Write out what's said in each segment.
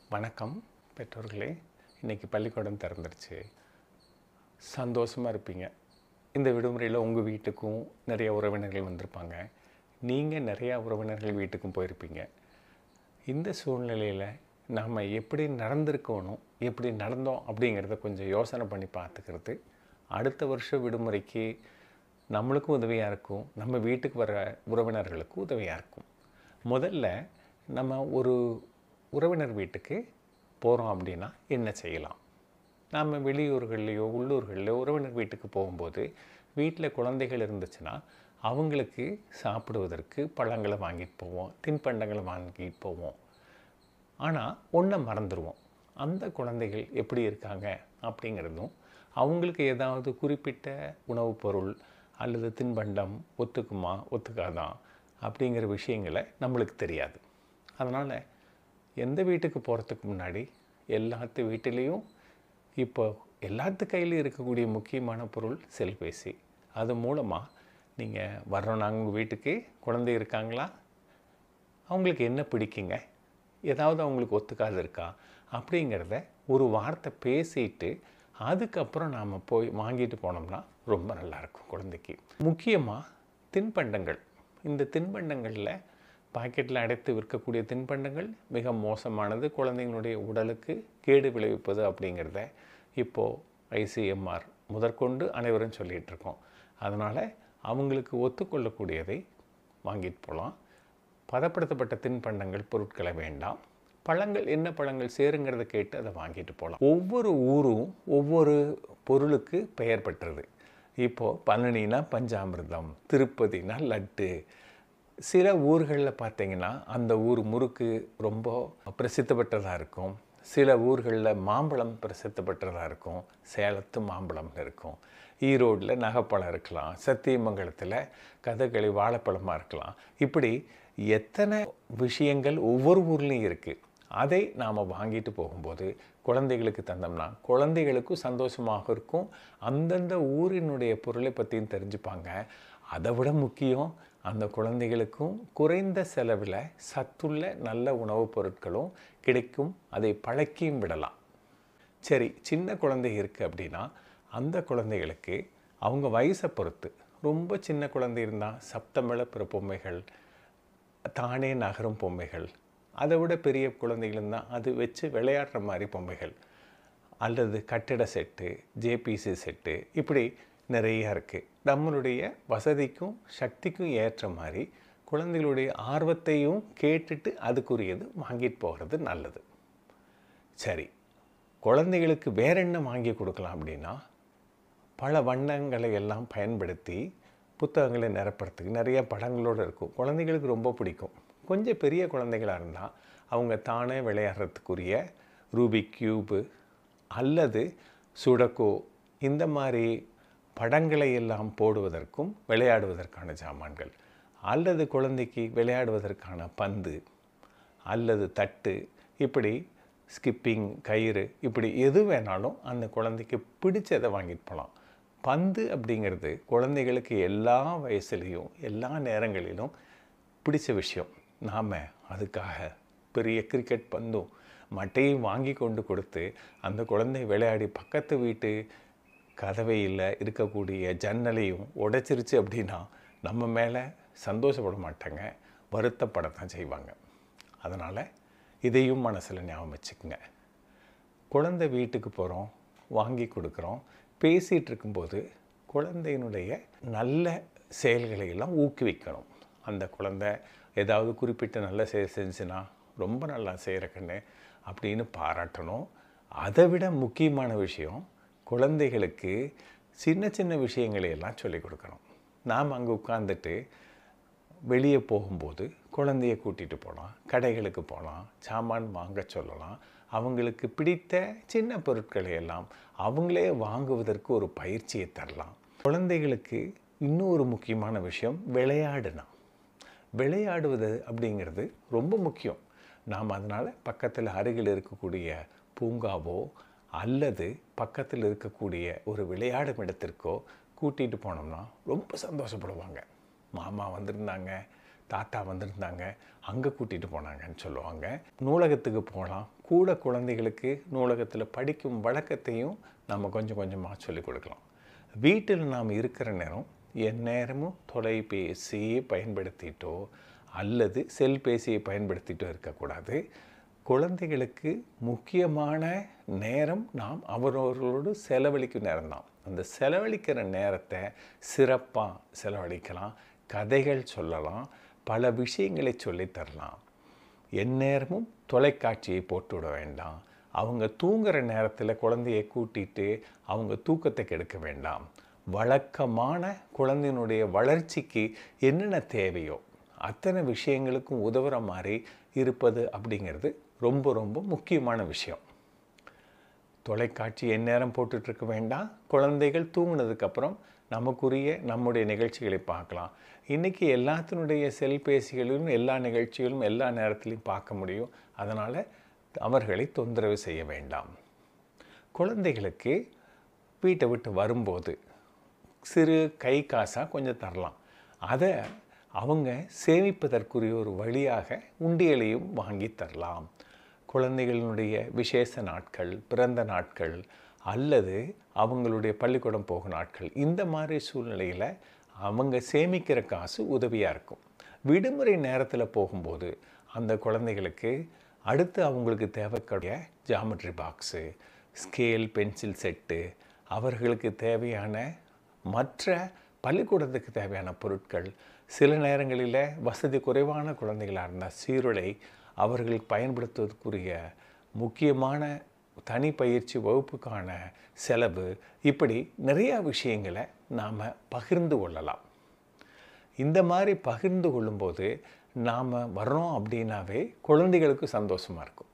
வணக்கம் பெற்றோர்களே. இன்றைக்கி பள்ளிக்கூடம் திறந்துருச்சு. சந்தோஷமாக இருப்பீங்க. இந்த விடுமுறையில் உங்கள் வீட்டுக்கும் நிறைய உறவினர்கள் வந்திருப்பாங்க. நீங்கள் நிறையா உறவினர்கள் வீட்டுக்கும் போயிருப்பீங்க. இந்த சூழ்நிலையில் நாம் எப்படி நடந்திருக்கணும், எப்படி நடந்தோம் அப்படிங்கிறத கொஞ்சம் யோசனை பண்ணி பார்த்துக்கிறது அடுத்த வருஷம் விடுமுறைக்கு நம்மளுக்கும் உதவியாக இருக்கும், நம்ம வீட்டுக்கு வர உறவினர்களுக்கும் உதவியாக இருக்கும். முதல்ல நம்ம ஒரு உறவினர் வீட்டுக்கு போகிறோம் அப்படின்னா என்ன செய்யலாம்? நாம் வெளியூர்கள்லையோ உள்ளூர்கள்லையோ உறவினர் வீட்டுக்கு போகும்போது வீட்டில் குழந்தைகள் இருந்துச்சுன்னா அவங்களுக்கு சாப்பிடுவதற்கு பழங்களை வாங்கிட்டு போவோம், தின்பண்டங்களை வாங்கிட்டு போவோம். ஆனால் ஒன்றை மறந்துடுவோம். அந்த குழந்தைகள் எப்படி இருக்காங்க அப்படிங்கிறதும், அவங்களுக்கு ஏதாவது குறிப்பிட்ட உணவுப் பொருள் அல்லது தின்பண்டம் ஒத்துக்குமா ஒத்துக்காதான் அப்படிங்கிற விஷயங்களை நம்மளுக்கு தெரியாது. அதனால் எந்த வீட்டுக்கு போகிறதுக்கு முன்னாடி எல்லாத்து வீட்டிலையும் இப்போ எல்லாத்து கையிலையும் இருக்கக்கூடிய முக்கியமான பொருள் செல்பேசி. அது மூலமாக நீங்கள் வர்றோன்னாங்க உங்கள் வீட்டுக்கு குழந்தை இருக்காங்களா, அவங்களுக்கு என்ன பிடிக்குங்க, ஏதாவது அவங்களுக்கு ஒத்துக்காது இருக்கா அப்படிங்கிறத ஒரு வார்த்தை பேசிட்டு அதுக்கப்புறம் நாம் போய் வாங்கிட்டு போனோம்னா ரொம்ப நல்லாயிருக்கும் குழந்தைக்கு. முக்கியமாக தின்பண்டங்கள். இந்த தின்பண்டங்களில் பாக்கெட்டில் அடைத்து விற்கக்கூடிய தின்பண்டங்கள் மிக மோசமானது, குழந்தைங்களுடைய உடலுக்கு கேடு விளைவிப்பது அப்படிங்கிறத இப்போது ஐசிஎம்ஆர் முதற்கொண்டு அனைவரும் சொல்லிகிட்டு இருக்கோம். அதனால் அவங்களுக்கு ஒத்துக்கொள்ளக்கூடியதை வாங்கிட்டு போகலாம். பதப்படுத்தப்பட்ட தின்பண்டங்கள் பொருட்களை வேண்டாம். பழங்கள் என்ன பழங்கள் சேருங்கிறத கேட்டு அதை வாங்கிட்டு போகலாம். ஒவ்வொரு ஊரும் ஒவ்வொரு பொருளுக்கு பெயர் பெற்றது. இப்போது பழனினா பஞ்சாமிர்தம், திருப்பதினா லட்டு. சில ஊர்களில் பார்த்திங்கன்னா அந்த ஊர் முறுக்கு ரொம்ப பிரசித்தி பெற்றதாக இருக்கும். சில ஊர்களில் மாம்பழம் பிரசித்தி பெற்றதாக இருக்கும். சேலத்து மாம்பழம்னு இருக்கும். ஈரோடில் நகைப்பழம் இருக்கலாம். சத்தியமங்கலத்தில் கதகளி வாழைப்பழமாக இருக்கலாம். இப்படி எத்தனை விஷயங்கள் ஒவ்வொரு ஊர்லேயும் இருக்குது. அதை நாம் வாங்கிட்டு போகும்போது குழந்தைகளுக்கு தந்தோம்னா குழந்தைகளுக்கும் சந்தோஷமாக இருக்கும். அந்தந்த ஊரினுடைய பொருளை பற்றியும் தெரிஞ்சுப்பாங்க. அதை விட முக்கியம், அந்த குழந்தைகளுக்கும் குறைந்த செலவில் சத்துள்ள நல்ல உணவுப் பொருட்களும் கிடைக்கும். அதை பழக்கியும் விடலாம். சரி, சின்ன குழந்தை இருக்குது அப்படின்னா அந்த குழந்தைகளுக்கு அவங்க வயசை பொறுத்து, ரொம்ப சின்ன குழந்தை இருந்தால் சப்தமிழப்புற பொம்மைகள், தானே நகரும் பொம்மைகள், அதை விட பெரிய குழந்தைகள் இருந்தால் அது வச்சு விளையாடுற மாதிரி பொம்மைகள், அல்லது கட்டிட செட்டு, ஜேபிசி செட்டு, இப்படி நிறையா இருக்குது. நம்மளுடைய வசதிக்கும் சக்திக்கும் ஏற்ற மாதிரி குழந்தைகளுடைய ஆர்வத்தையும் கேட்டுட்டு அதுக்குரியது வாங்கிட்டு போகிறது நல்லது. சரி, குழந்தைகளுக்கு வேற என்ன வாங்கி கொடுக்கலாம் அப்படின்னா, பல வண்ணங்களை எல்லாம் பயன்படுத்தி புத்தகங்களை நிரப்புறதுக்கு நிறைய படங்களோடு இருக்கும். குழந்தைகளுக்கு ரொம்ப பிடிக்கும். கொஞ்சம் பெரிய குழந்தைகளாக இருந்தால் அவங்க தானே விளையாடுறதுக்குரிய ரூபிக் கியூபு அல்லது சுடக்கோ இந்த மாதிரி படங்களை எல்லாம் போடுவதற்கும் விளையாடுவதற்கான சாமான்கள், அல்லது குழந்தைக்கு விளையாடுவதற்கான பந்து அல்லது தட்டு, இப்படி ஸ்கிப்பிங் கயிறு, இப்படி எது வேணாலும் அந்த குழந்தைக்கு பிடிச்சதை வாங்கிட்டு போகலாம். பந்து அப்படிங்கிறது குழந்தைகளுக்கு எல்லா வயசுலேயும் எல்லா நேரங்களிலும் பிடிச்ச விஷயம். நாம் அதுக்காக பெரிய கிரிக்கெட் பந்தும் மட்டையும் வாங்கி கொண்டு கொடுத்து அந்த குழந்தை விளையாடி பக்கத்து வீட்டு கதவையில் இருக்கக்கூடிய ஜன்னலையும் உடைச்சிருச்சு அப்படின்னா நம்ம மேலே சந்தோஷப்பட மாட்டாங்க, வருத்தப்படத்தான் செய்வாங்க. அதனால் இதையும் மனசில் ஞாபகம் வச்சுக்கோங்க. குழந்தை வீட்டுக்கு போகிறோம், வாங்கி கொடுக்குறோம், பேசிகிட்டு இருக்கும்போது குழந்தையினுடைய நல்ல செயல்களை எல்லாம் ஊக்குவிக்கணும். அந்த குழந்தை ஏதாவது குறிப்பிட்ட நல்ல செயல் செஞ்சுன்னா ரொம்ப நல்லா செய்கிற கண்ணு அப்படின்னு பாராட்டணும். அதை விட முக்கியமான விஷயம், குழந்தைகளுக்கு சின்ன சின்ன விஷயங்களை எல்லாம் சொல்லிக் கொடுக்கணும். நாம் அங்கே உட்காந்துட்டு வெளியே போகும்போது குழந்தைய கூட்டிகிட்டு போகலாம், கடைகளுக்கு போகலாம், சாமான் வாங்க சொல்லலாம். அவங்களுக்கு பிடித்த சின்ன பொருட்களை எல்லாம் அவங்களே வாங்குவதற்கு ஒரு பயிற்சியை தரலாம். குழந்தைகளுக்கு இன்னும் ஒரு முக்கியமான விஷயம், விளையாடுவது அப்படிங்கிறது ரொம்ப முக்கியம். நாம் அதனால் பக்கத்தில் அருகில் இருக்கக்கூடிய பூங்காவோ அல்லது பக்கத்தில் இருக்கக்கூடிய ஒரு விளையாடும் இடத்திற்கோ கூட்டிகிட்டு போனோம்னா ரொம்ப சந்தோஷப்படுவாங்க. மாமா வந்திருந்தாங்க, தாத்தா வந்திருந்தாங்க, அங்கே கூட்டிகிட்டு போனாங்கன்னு சொல்லுவாங்க. நூலகத்துக்கு போகலாம். கூட குழந்தைகளுக்கு நூலகத்தில் படிக்கும் வழக்கத்தையும் நம்ம கொஞ்சம் கொஞ்சமாக சொல்லிக் கொடுக்கலாம். வீட்டில் நாம் இருக்கிற நேரம் எந்நேரமும் தொலைபேசியை பயன்படுத்திட்டோ அல்லது செல்பேசியை பயன்படுத்திட்டோ இருக்கக்கூடாது. குழந்தைகளுக்கு முக்கியமான நேரம் நாம் அவரவர்களோடு செலவழிக்கும் நேரம்தான். அந்த செலவழிக்கிற நேரத்தை சிறப்பாக செலவழிக்கலாம். கதைகள் சொல்லலாம், பல விஷயங்களை சொல்லித்தரலாம். எந்நேரமும் தொலைக்காட்சியை போட்டுவிட வேண்டாம். அவங்க தூங்குகிற நேரத்தில் குழந்தையை கூட்டிகிட்டு அவங்க தூக்கத்தை கெடுக்க வேண்டாம். வழக்கமான குழந்தையினுடைய வளர்ச்சிக்கு என்னென்ன தேவையோ அத்தனை விஷயங்களுக்கும் உதவுற மாதிரி இருப்பது அப்படிங்கிறது ரொம்ப ரொம்ப முக்கியமான விஷயம். தொலைக்காட்சி எந்நேரம் போட்டுட்ருக்க வேண்டாம். குழந்தைகள் தூங்கினதுக்கப்புறம் நமக்குரிய நம்முடைய நிகழ்ச்சிகளை பார்க்கலாம். இன்றைக்கி எல்லாத்தினுடைய செல்பேசிகளிலும் எல்லா நிகழ்ச்சிகளும் எல்லா நேரத்திலையும் பார்க்க முடியும். அதனால் அவர்களை தொந்தரவு செய்ய வேண்டாம். குழந்தைகளுக்கு வீட்டை விட்டு வரும்போது சிறு கை காசாக கொஞ்சம் தரலாம். அதை அவங்க சேமிப்பதற்குரிய ஒரு வழியாக உண்டியலையும் வாங்கி தரலாம். குழந்தைகளினுடைய விசேஷ நாட்கள், பிறந்த நாட்கள் அல்லது அவங்களுடைய பள்ளிக்கூடம் போகும் நாட்கள், இந்த மாதிரி சூழ்நிலையில் அவங்க சேமிக்கிற காசு உதவியாக இருக்கும். விடுமுறை நேரத்தில் போகும்போது அந்த குழந்தைகளுக்கு அடுத்து அவங்களுக்கு தேவைக்கூடிய geometry box, scale, pencil set, அவர்களுக்கு தேவையான மற்ற பள்ளிக்கூடத்துக்கு தேவையான பொருட்கள், சில நேரங்களில் வசதி குறைவான குழந்தைகளாக இருந்தால் சீருடை, அவர்களுக்கு பயன்படுத்துவதற்குரிய முக்கியமான தனி பயிற்சி வகுப்புக்கான செலவு, இப்படி நிறையா விஷயங்களை நாம் பகிர்ந்து கொள்ளலாம். இந்த மாதிரி பகிர்ந்து கொள்ளும்போது நாம் வர்றோம் அப்படின்னாவே குழந்தைகளுக்கு சந்தோஷமாக இருக்கும்.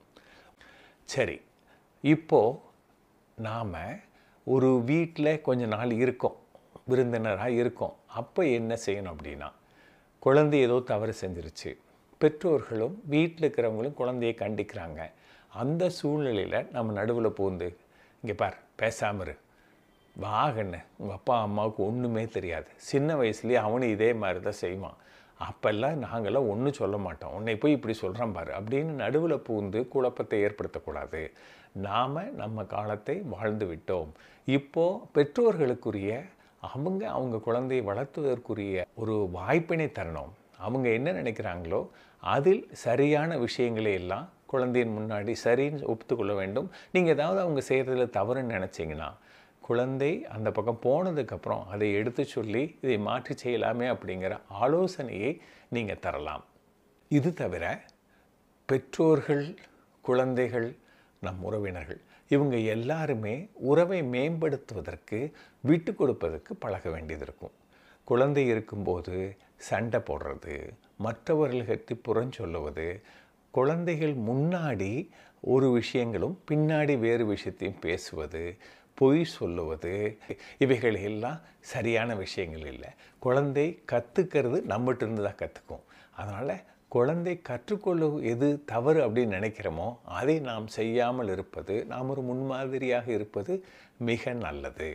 சரி, இப்போது நாம் ஒரு வீட்டில் கொஞ்ச நாள் இருக்கோம், விருந்தினராக இருக்கோம். அப்போ என்ன செய்யணும் அப்படின்னா, குழந்தை ஏதோ தவறு செஞ்சிருச்சு, பெற்றோர்களும் வீட்டில் இருக்கிறவங்களும் குழந்தையை கண்டிக்கிறாங்க. அந்த சூழ்நிலையில் நம்ம நடுவில் பூந்து, இங்கே பார், பேசாமல் இரு, வாகன்னு, உங்கள் அப்பா அம்மாவுக்கு ஒன்றுமே தெரியாது, சின்ன வயசுலேயே அவனு இதே மாதிரி தான் செய்வான், அப்போல்லாம் நாங்களாம் ஒன்றும் சொல்ல மாட்டோம், உன்னை போய் இப்படி சொல்கிறான் பாரு அப்படின்னு நடுவில் பூந்து குழப்பத்தை ஏற்படுத்தக்கூடாது. நாம் நம்ம காலத்தை வாழ்ந்து விட்டோம். இப்போது பெற்றோர்களுக்குரிய அவங்க குழந்தையை வளர்த்துவதற்குரிய ஒரு வாய்ப்பினை தரணும். அவங்க என்ன நினைக்கிறாங்களோ அதில் சரியான விஷயங்களை எல்லாம் குழந்தையின் முன்னாடி சரின்னு ஒப்புத்துக்கொள்ள வேண்டும். நீங்கள் ஏதாவது அவங்க செய்கிறதுல தவறுன்னு நினச்சிங்கன்னா, குழந்தை அந்த பக்கம் போனதுக்கப்புறம் அதை எடுத்து சொல்லி இதை மாற்றி செய்யலாமே அப்படிங்கிற ஆலோசனையை நீங்கள் தரலாம். இது தவிர பெற்றோர்கள், குழந்தைகள், நம் உறவினர்கள், இவங்க எல்லாருமே உறவை மேம்படுத்துவதற்கு விட்டு கொடுப்பதற்கு பழக வேண்டியது இருக்கும். குழந்தை இருக்கும்போது சண்டை போடுறது, மற்றவர்களுக்கு புறஞ்சொல்லுவது, குழந்தைகள் முன்னாடி ஒரு விஷயங்களும் பின்னாடி வேறு விஷயத்தையும் பேசுவது, பொய் சொல்லுவது, இவைகள் எல்லாம் சரியான விஷயங்கள் இல்லை. குழந்தை கற்றுக்கிறது நம்மகிட்ட தான் கற்றுக்கும். அதனால் குழந்தை கற்றுக்கொள்ள எது தவறு அப்படின்னு நினைக்கிறோமோ அதை நாம் செய்யாமல் இருப்பது, நாம் ஒரு முன்மாதிரியாக இருப்பது மிக நல்லது.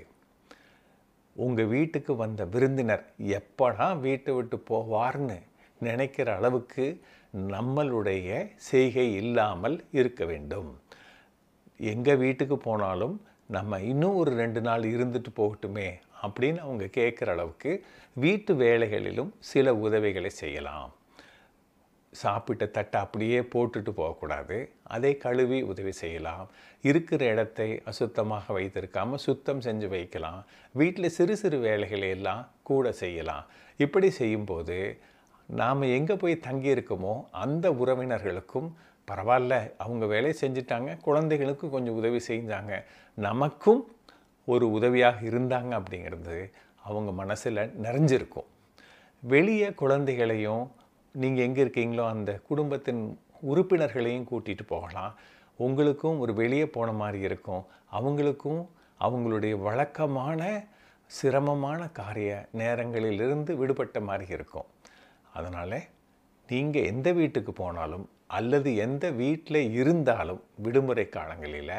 உங்கள் வீட்டுக்கு வந்த விருந்தினர் எப்படா வீட்டை விட்டு போவார்னு நினைக்கிற அளவுக்கு நம்மளுடைய செய்கை இல்லாமல் இருக்க வேண்டும். எங்கள் வீட்டுக்கு போனாலும் நம்ம இன்னும் ஒரு 2 நாள் இருந்துட்டு போகட்டுமே அப்படின்னு அவங்க கேட்குற அளவுக்கு வீட்டு வேலைகளிலும் சில உதவிகளை செய்யலாம். சாப்பிட்ட தட்டை அப்படியே போட்டுட்டு போகக்கூடாது, அதை கழுவி உதவி செய்யலாம். இருக்கிற இடத்தை அசுத்தமாக வைத்திருக்காமல் சுத்தம் செஞ்சு வைக்கலாம். வீட்டில் சிறு சிறு வேலைகளை எல்லாம் கூட செய்யலாம். இப்படி செய்யும்போது நாம் எங்கே போய் தங்கியிருக்கோமோ அந்த உறவினர்களுக்கும் பரவாயில்ல, அவங்க வேலையை செஞ்சிட்டாங்க, குழந்தைகளுக்கும் கொஞ்சம் உதவி செஞ்சாங்க, நமக்கும் ஒரு உதவியாக இருந்தாங்க அப்படிங்கிறது அவங்க மனசில் நிறைஞ்சிருக்கும். வெளியே குழந்தைகளையும் நீங்கள் எங்கே இருக்கீங்களோ அந்த குடும்பத்தின் உறுப்பினர்களையும் கூட்டிகிட்டு போகலாம். உங்களுக்கும் ஒரு வெளியே போன மாதிரி இருக்கும், அவங்களுக்கும் அவங்களுடைய வழக்கமான சிரமமான காரிய நேரங்களிலிருந்து விடுபட்ட மாதிரி இருக்கும். அதனால் நீங்கள் எந்த வீட்டுக்கு போனாலும் அல்லது எந்த வீட்டில் இருந்தாலும் விடுமுறை காலங்களில்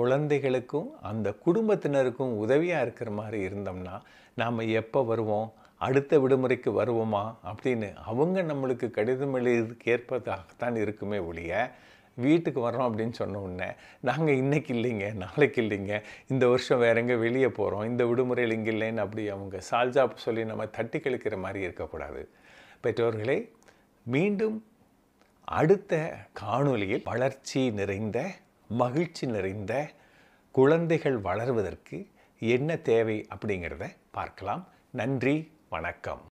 குழந்தைகளுக்கும் அந்த குடும்பத்தினருக்கும் உதவியாக இருக்கிற மாதிரி இருந்தோம்னா நாம் எப்போ வருவோம், அடுத்த விடுமுறைக்கு வருவோமா அப்படின்னு அவங்க நம்மளுக்கு கடிதம் எழுதியதுக்கு ஏற்பதாகத்தான் இருக்குமே ஒழிய, வீட்டுக்கு வரோம் அப்படின்னு சொன்ன உடனே நாங்கள் இன்னைக்கு இல்லைங்க, நாளைக்கு இல்லைங்க, இந்த வருஷம் வேற எங்கே வெளியே போகிறோம், இந்த விடுமுறையில் இங்கே இல்லைன்னு அப்படி அவங்க சால்ஜாப் சொல்லி நம்ம தட்டி கழிக்கிற மாதிரி இருக்கக்கூடாது. பெற்றோர்களே, மீண்டும் அடுத்த காணொளியில் வளர்ச்சி நிறைந்த, மகிழ்ச்சி நிறைந்த குழந்தைகள் வளர்வதற்கு என்ன தேவை அப்படிங்கிறத பார்க்கலாம். நன்றி, வணக்கம்.